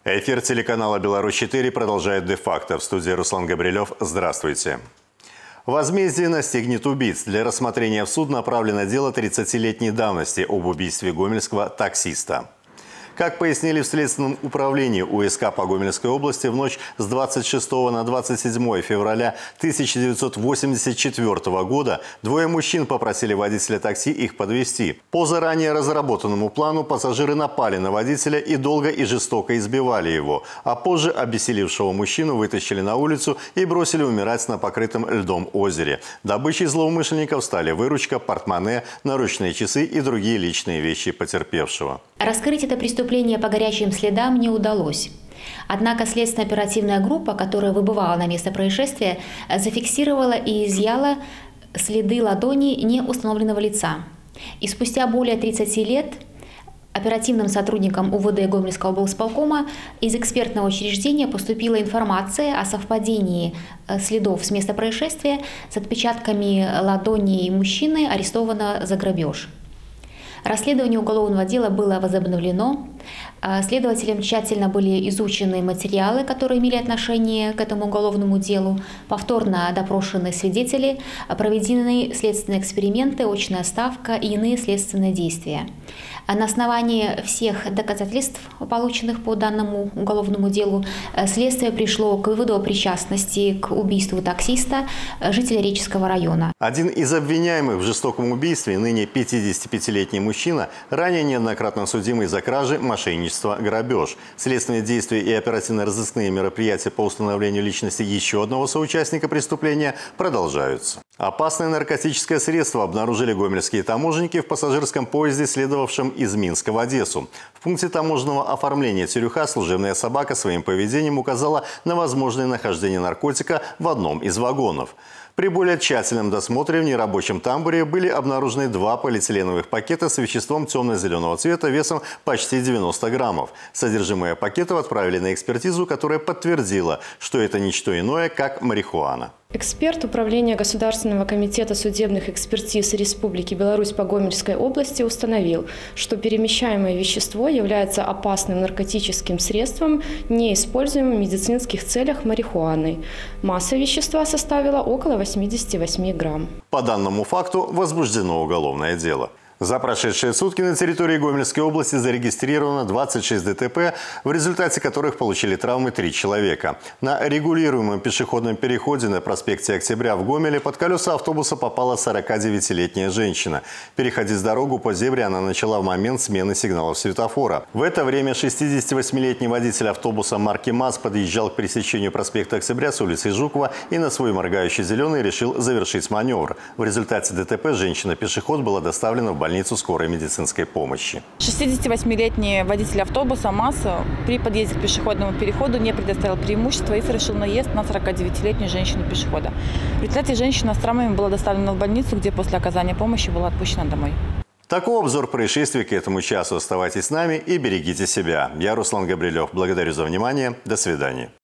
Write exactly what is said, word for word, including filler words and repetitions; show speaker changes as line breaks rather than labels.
Эфир телеканала «Беларусь четыре» продолжает де-факто. В студии Руслан Габрилев. Здравствуйте. Возмездие настигнет убийц. Для рассмотрения в суд направлено дело тридцатилетней давности об убийстве гомельского таксиста. Как пояснили в Следственном управлении УСК по Гомельской области, в ночь с двадцать шестого на двадцать седьмое февраля тысяча девятьсот восемьдесят четвёртого года двое мужчин попросили водителя такси их подвезти. По заранее разработанному плану пассажиры напали на водителя и долго и жестоко избивали его, а позже обессилевшего мужчину вытащили на улицу и бросили умирать на покрытом льдом озере. Добычей злоумышленников стали выручка, портмоне, наручные часы и другие личные вещи потерпевшего.
Раскрыть это преступление по горячим следам не удалось. Однако следственно-оперативная группа, которая выбывала на место происшествия, зафиксировала и изъяла следы ладони неустановленного лица. И спустя более тридцати лет оперативным сотрудникам УВД Гомельского облсполкома из экспертного учреждения поступила информация о совпадении следов с места происшествия с отпечатками ладоней мужчины, арестованного за грабеж. Расследование уголовного дела было возобновлено. Следователям тщательно были изучены материалы, которые имели отношение к этому уголовному делу, повторно допрошены свидетели, проведены следственные эксперименты, очная ставка и иные следственные действия. На основании всех доказательств, полученных по данному уголовному делу, следствие пришло к выводу о причастности к убийству таксиста, жителя Реческого района.
Один из обвиняемых в жестоком убийстве, ныне пятидесятипятилетний мужчина, ранее неоднократно судимый за кражи, мошенничество, грабеж. Следственные действия и оперативно-розыскные мероприятия по установлению личности еще одного соучастника преступления продолжаются. Опасное наркотическое средство обнаружили гомельские таможенники в пассажирском поезде, следовавшем из Минска в Одессу. В пункте таможенного оформления Цюрюха служебная собака своим поведением указала на возможное нахождение наркотика в одном из вагонов. При более тщательном досмотре в нерабочем тамбуре были обнаружены два полиэтиленовых пакета с веществом темно-зеленого цвета весом почти девяносто граммов. Содержимое пакетов отправили на экспертизу, которая подтвердила, что это не что иное, как марихуана.
Эксперт Управления Государственного комитета судебных экспертиз Республики Беларусь по Гомельской области установил, что перемещаемое вещество является опасным наркотическим средством, неиспользуемым в медицинских целях марихуаной. Масса вещества составила около восьмидесяти восьми грамм.
По данному факту возбуждено уголовное дело. За прошедшие сутки на территории Гомельской области зарегистрировано двадцать шесть ДТП, в результате которых получили травмы три человека. На регулируемом пешеходном переходе на проспекте Октября в Гомеле под колеса автобуса попала сорокадевятилетняя женщина. Переходить дорогу по зебре она начала в момент смены сигналов светофора. В это время шестидесятивосьмилетний водитель автобуса марки МАЗ подъезжал к пересечению проспекта Октября с улицы Жукова и на свой моргающий зеленый решил завершить маневр. В результате ДТП женщина-пешеход была доставлена в больницу скорой медицинской помощи.
шестидесятивосьмилетний водитель автобуса МАЗ при подъезде к пешеходному переходу не предоставил преимущества и совершил наезд на сорокадевятилетнюю женщину-пешехода. В результате женщина с травмами была доставлена в больницу, где после оказания помощи была отпущена домой.
Такой обзор происшествий к этому часу. Оставайтесь с нами и берегите себя. Я Руслан Габрилев. Благодарю за внимание. До свидания.